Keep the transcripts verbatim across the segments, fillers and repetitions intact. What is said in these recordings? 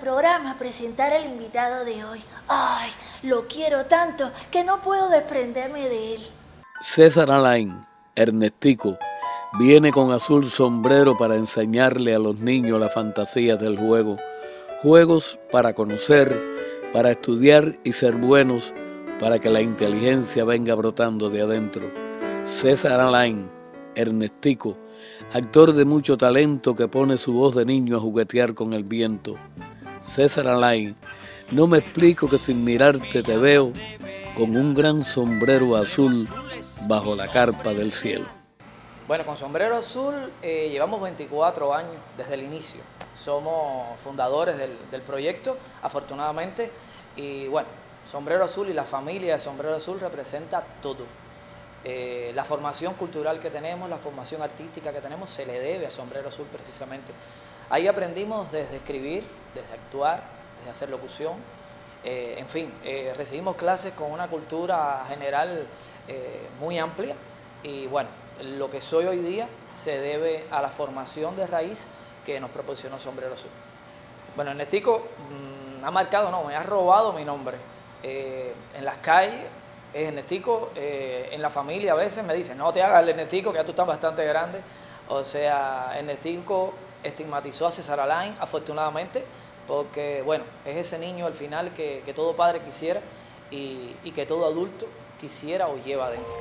programa a presentar al invitado de hoy. ¡Ay! Lo quiero tanto que no puedo desprenderme de él. César Alain, Ernestico, viene con azul sombrero para enseñarle a los niños las fantasías del juego. Juegos para conocer, para estudiar y ser buenos, para que la inteligencia venga brotando de adentro. César Alain, Ernestico, actor de mucho talento que pone su voz de niño a juguetear con el viento. César Alain, no me explico que sin mirarte te veo con un gran sombrero azul bajo la carpa del cielo. Bueno, con Sombrero Azul eh, llevamos veinticuatro años desde el inicio. Somos fundadores del, del proyecto, afortunadamente, y bueno, Sombrero Azul y la familia de Sombrero Azul representa todo. Eh, la formación cultural que tenemos, la formación artística que tenemos, se le debe a Sombrero Azul precisamente. Ahí aprendimos desde escribir, desde actuar, desde hacer locución, eh, en fin, eh, recibimos clases con una cultura general eh, muy amplia y bueno, lo que soy hoy día se debe a la formación de raíz que nos proporcionó Sombrero Azul. Bueno, Ernestico mmm, ha marcado, no, me ha robado mi nombre. Eh, en las calles es Ernestico, eh, en la familia a veces me dicen, no te hagas el Ernestico, que ya tú estás bastante grande. O sea, Ernestico estigmatizó a César Alain, afortunadamente, porque, bueno, es ese niño al final que, que todo padre quisiera y, y que todo adulto quisiera o lleva adentro.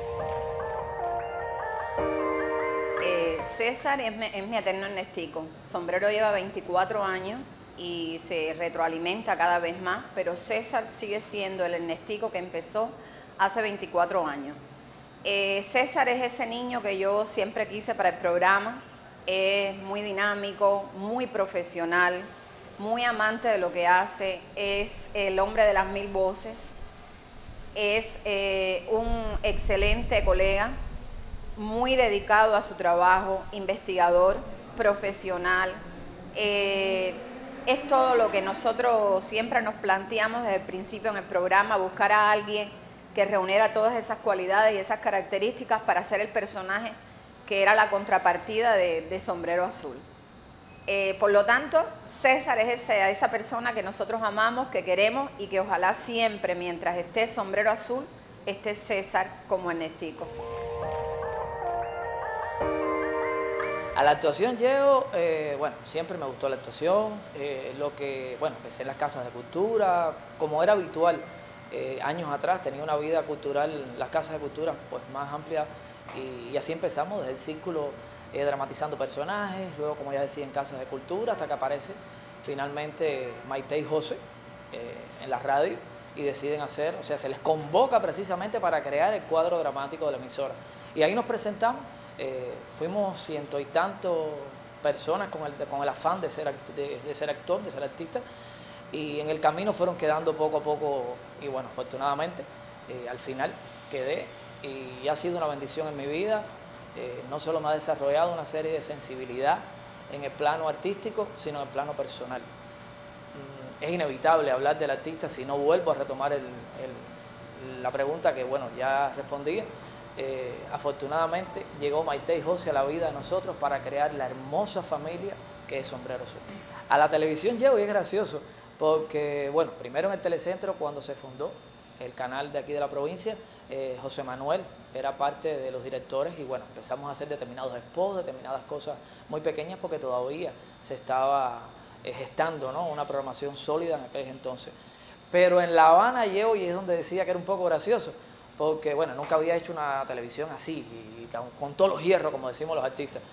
Eh, César es mi, es mi eterno Ernestico. Sombrero lleva veinticuatro años y se retroalimenta cada vez más, pero César sigue siendo el Ernestico que empezó hace veinticuatro años. Eh, César es ese niño que yo siempre quise para el programa. Es muy dinámico, muy profesional, muy amante de lo que hace, es el hombre de las mil voces, es eh, un excelente colega, muy dedicado a su trabajo, investigador, profesional. Eh, es todo lo que nosotros siempre nos planteamos desde el principio en el programa, buscar a alguien que reuniera todas esas cualidades y esas características para ser el personaje que era la contrapartida de, de Sombrero Azul. Eh, por lo tanto, César es ese, esa persona que nosotros amamos, que queremos y que ojalá siempre, mientras esté Sombrero Azul, esté César como Ernestico. A la actuación llego, eh, bueno, siempre me gustó la actuación, eh, lo que, bueno, empecé en las casas de cultura, como era habitual, eh, años atrás tenía una vida cultural, las casas de cultura pues más amplia y, y así empezamos desde el círculo eh, dramatizando personajes, luego como ya decía en casas de cultura, hasta que aparece finalmente Maite y José eh, en la radio y deciden hacer, o sea, se les convoca precisamente para crear el cuadro dramático de la emisora y ahí nos presentamos. Eh, fuimos ciento y tanto personas con el, con el afán de ser, de, de ser actor, de ser artista, y en el camino fueron quedando poco a poco, y bueno, afortunadamente, eh, al final quedé, y ha sido una bendición en mi vida. Eh, no solo me ha desarrollado una serie de sensibilidad en el plano artístico, sino en el plano personal. Mm, es inevitable hablar del artista si no vuelvo a retomar el, el, la pregunta que, bueno, ya respondí. Eh, afortunadamente llegó Maite y José a la vida de nosotros para crear la hermosa familia que es Sombrero Azul. A la televisión llego y es gracioso porque, bueno, primero en el Telecentro cuando se fundó el canal de aquí de la provincia, eh, José Manuel era parte de los directores y bueno, empezamos a hacer determinados spots, determinadas cosas muy pequeñas porque todavía se estaba eh, gestando, ¿no?, una programación sólida en aquel entonces. Pero en La Habana llego y es donde decía que era un poco gracioso, porque bueno, nunca había hecho una televisión así, y, y con, con todos los hierros, como decimos los artistas.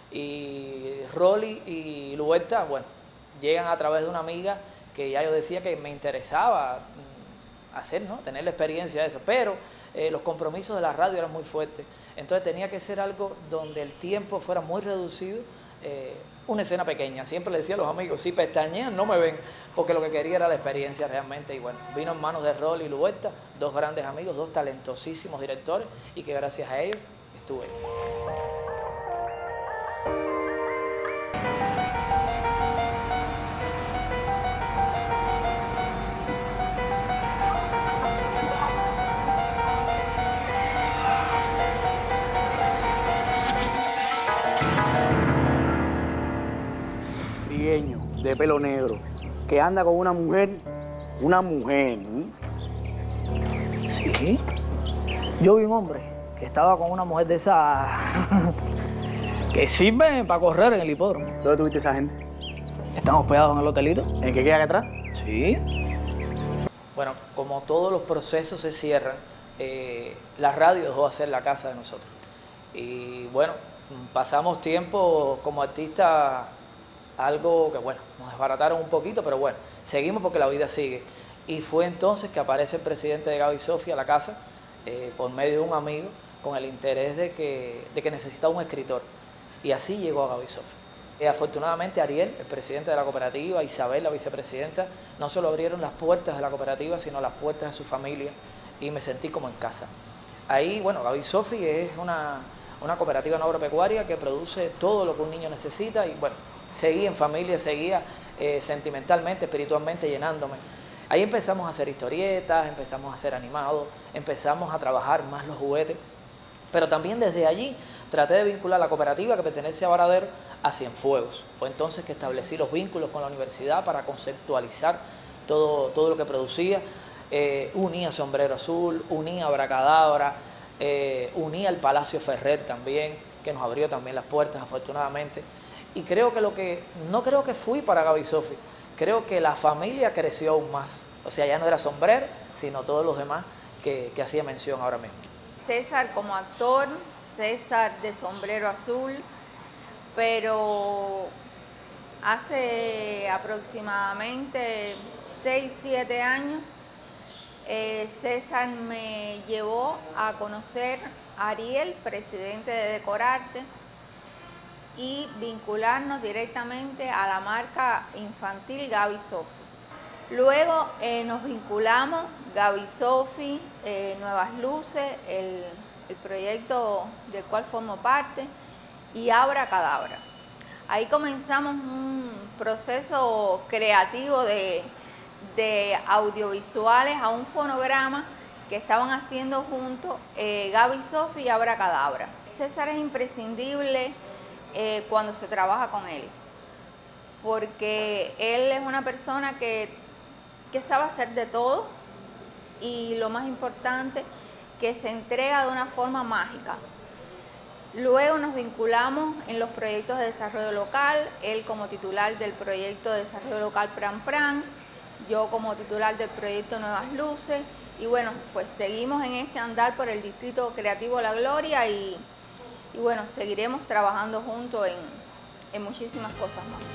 Y Rolly y Luberta, bueno, llegan a través de una amiga que ya yo decía que me interesaba hacer, ¿no?, tener la experiencia de eso, pero eh, los compromisos de la radio eran muy fuertes, entonces tenía que ser algo donde el tiempo fuera muy reducido, eh, una escena pequeña. Siempre le decía a los amigos, si pestañean no me ven, porque lo que quería era la experiencia realmente. Y bueno, vino en manos de Rolly y Luberta, dos grandes amigos, dos talentosísimos directores, y que gracias a ellos estuve. De pelo negro, que anda con una mujer, una mujer. Sí. Yo vi un hombre que estaba con una mujer de esa que sirve para correr en el hipódromo. ¿Dónde tuviste esa gente? Están hospedados en el hotelito. ¿En el que queda acá atrás? Sí. Bueno, como todos los procesos se cierran, eh, la radio dejó de ser la casa de nosotros. Y bueno, pasamos tiempo como artistas, algo que bueno, nos desbarataron un poquito, pero bueno, seguimos porque la vida sigue. Y fue entonces que aparece el presidente de Gaby Sofi a la casa, eh, por medio de un amigo, con el interés de que, de que necesitaba un escritor. Y así llegó a Gaby Sofi. Eh, afortunadamente Ariel, el presidente de la cooperativa, Isabel, la vicepresidenta, no solo abrieron las puertas de la cooperativa, sino las puertas de su familia, y me sentí como en casa. Ahí, bueno, Gaby Sofi es una, una cooperativa no agropecuaria que produce todo lo que un niño necesita, y bueno, seguí en familia, seguía eh, sentimentalmente, espiritualmente llenándome. Ahí empezamos a hacer historietas, empezamos a hacer animados, empezamos a trabajar más los juguetes, pero también desde allí traté de vincular la cooperativa que pertenece a Varadero a Cienfuegos. Fue entonces que establecí los vínculos con la universidad para conceptualizar todo, todo lo que producía. Eh, unía Sombrero Azul, unía Abracadabra, eh, unía el Palacio Ferrer también, que nos abrió también las puertas afortunadamente. Y creo que lo que, no creo que fui para Gaby Sofi, creo que la familia creció aún más. O sea, ya no era Sombrero, sino todos los demás que, que hacía mención ahora mismo. César como actor, César de Sombrero Azul, pero hace aproximadamente seis, siete años, eh, César me llevó a conocer a Ariel, presidente de Decorarte, y vincularnos directamente a la marca infantil Gaby Sofi. Luego eh, nos vinculamos, Gaby Sofi, eh, Nuevas Luces, el, el proyecto del cual formo parte, y Abracadabra. Ahí comenzamos un proceso creativo de, de audiovisuales a un fonograma que estaban haciendo juntos eh, Gaby Sofi y Abracadabra. César es imprescindible eh, cuando se trabaja con él, porque él es una persona que, que sabe hacer de todo y lo más importante, que se entrega de una forma mágica. Luego nos vinculamos en los proyectos de desarrollo local, él como titular del proyecto de desarrollo local Pran Pran, yo como titular del proyecto Nuevas Luces, y bueno, pues seguimos en este andar por el Distrito Creativo La Gloria y, y bueno, seguiremos trabajando juntos en, en muchísimas cosas más.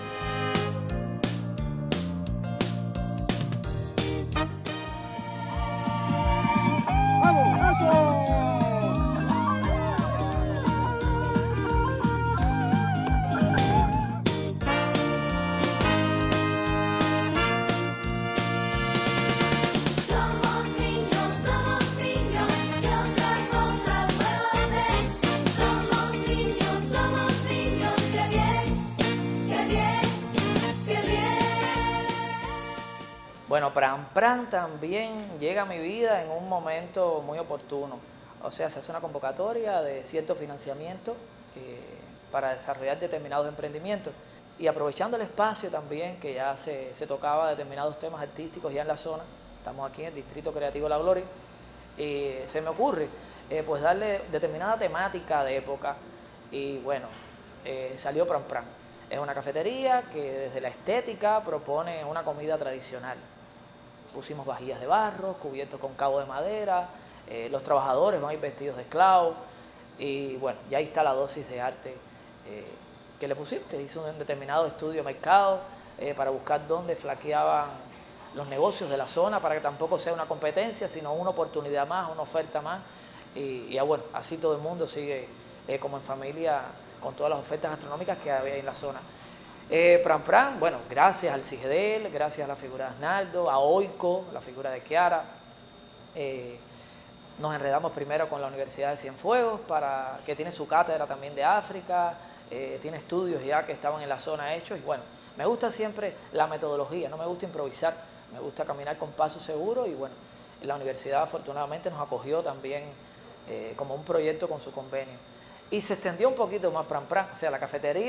Bueno, Pran Pran también llega a mi vida en un momento muy oportuno. O sea, se hace una convocatoria de cierto financiamiento eh, para desarrollar determinados emprendimientos. Y aprovechando el espacio también, que ya se, se tocaba determinados temas artísticos ya en la zona, estamos aquí en el Distrito Creativo La Gloria, eh, se me ocurre eh, pues darle determinada temática de época y bueno, eh, salió Pran Pran. Es una cafetería que desde la estética propone una comida tradicional. Pusimos vajillas de barro, cubiertos con cabo de madera, eh, los trabajadores van a ir vestidos de esclavos y bueno, ya ahí está la dosis de arte eh, que le pusiste. Hice un determinado estudio de mercado eh, para buscar dónde flaqueaban los negocios de la zona para que tampoco sea una competencia, sino una oportunidad más, una oferta más y, y ya bueno, así todo el mundo sigue eh, como en familia con todas las ofertas gastronómicas que había en la zona. Eh, Pran Pran, bueno, gracias al CIGEDEL, gracias a la figura de Arnaldo, a Oico, la figura de Kiara. Eh, nos enredamos primero con la Universidad de Cienfuegos, para, que tiene su cátedra también de África, eh, tiene estudios ya que estaban en la zona hechos. Y bueno, me gusta siempre la metodología, no me gusta improvisar, me gusta caminar con paso seguro. Y bueno, la universidad afortunadamente nos acogió también eh, como un proyecto con su convenio. Y se extendió un poquito más Pran Pran, o sea, la cafetería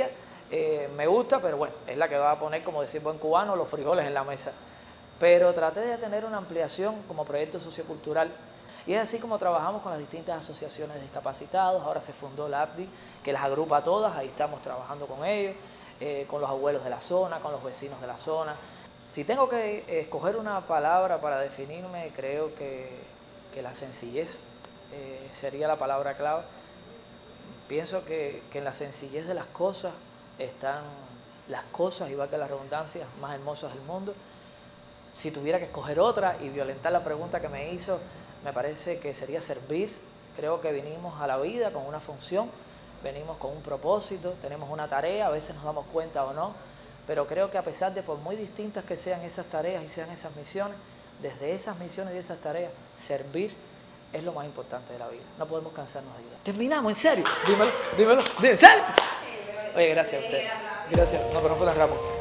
Eh, me gusta, pero bueno, es la que va a poner, como decir buen cubano, los frijoles en la mesa. Pero traté de tener una ampliación como proyecto sociocultural. Y es así como trabajamos con las distintas asociaciones de discapacitados. Ahora se fundó la A P D I, que las agrupa a todas, ahí estamos trabajando con ellos, eh, con los abuelos de la zona, con los vecinos de la zona. Si tengo que escoger una palabra para definirme, creo que, que la sencillez eh, sería la palabra clave. Pienso que, que en la sencillez de las cosas están las cosas, igual que las redundancias, más hermosas del mundo. Si tuviera que escoger otra y violentar la pregunta que me hizo, me parece que sería servir. Creo que vinimos a la vida con una función, venimos con un propósito, tenemos una tarea, a veces nos damos cuenta o no, pero creo que a pesar de por muy distintas que sean esas tareas y sean esas misiones, desde esas misiones y esas tareas, servir es lo más importante de la vida. No podemos cansarnos de ayudar. Terminamos, en serio. Dímelo, dímelo, ¿en serio? Oye, gracias a usted. Gracias. No, pero no fue tan rápido.